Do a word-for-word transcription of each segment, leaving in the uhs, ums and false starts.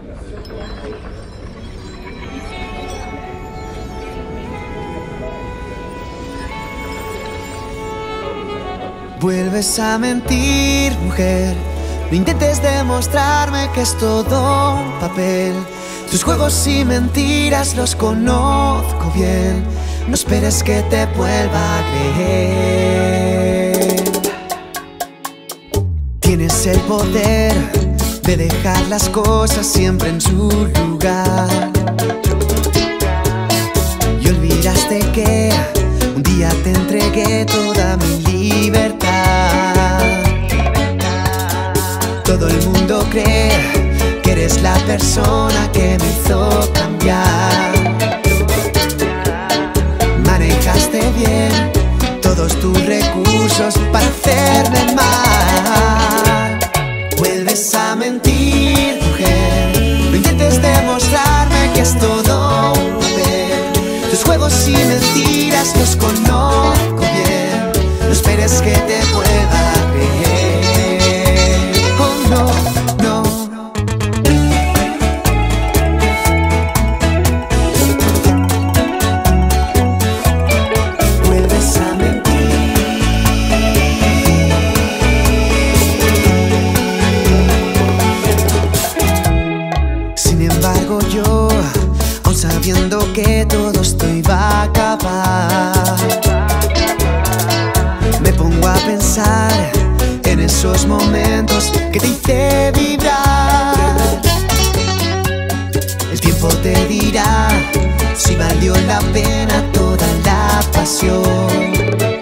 Vuelves a mentir, mujer. No intentes demostrarme que es todo un papel. Tus juegos y mentiras los conozco bien. No esperes que te vuelva a creer. Tienes el poder de dejar las cosas siempre en su lugar. Y olvidaste que un día te entregué toda mi libertad. Todo el mundo cree que eres la persona que me hizo cambiar. Manejaste bien todos tus recursos para hacerme mal. Vuelves a mentir, mujer. No intentes demostrarme que es todo un papel. Tus juegos y mentiras los conozco bien. No esperes que te pueda creer. Oh no, no. Vuelves a mentir. Sin embargo yo, aun sabiendo que todo esto iba a acabar, me pongo a pensar en esos momentos que te hice vibrar. El tiempo te dirá si valió la pena toda la pasión.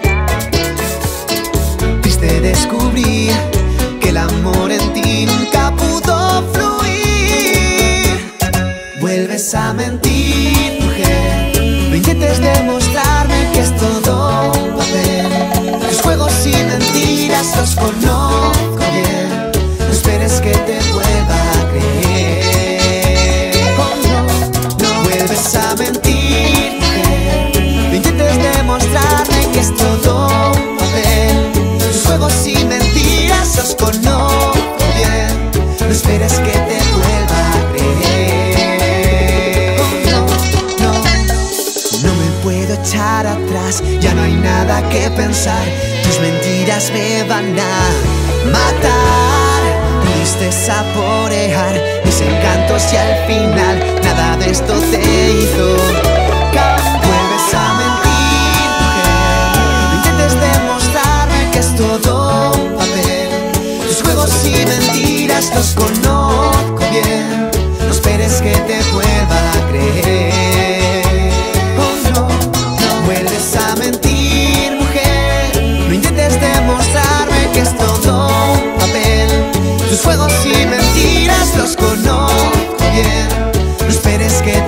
Triste descubrir que el amor en ti nunca pudo fluir. Vuelves a mentir, mujer. No intentes demostrarme que es todo un papel. Tus juegos y mentiras los conozco bien. No esperes que te vuelva a creer. Oh no, no. Vuelves a mentir, mujer. No intentes demostrarme que es todo un papel. Tus juegos y mentiras los conozco bien. No esperes que te vuelva a creer. Oh no, no. No me puedo echar atrás, ya no hay nada que pensar. Tus mentiras me van a matar. Pudiste saborear mis encantos y al final nada de esto te hizo cambiar. Vuelves a mentir, mujer. No intentes demostrarme que es todo un papel. Tus juegos y mentiras los conozco bien. No esperes que te vuelva a creer. Oh no, no. Vuelves a mentir, mujer. No intentes demostrarme que es todo un papel. Tus juegos y mentiras los conozco bien. No esperes que